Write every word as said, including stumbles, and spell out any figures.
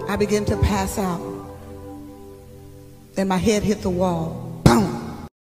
I began to pass out. Then my head hit the wall. Boom.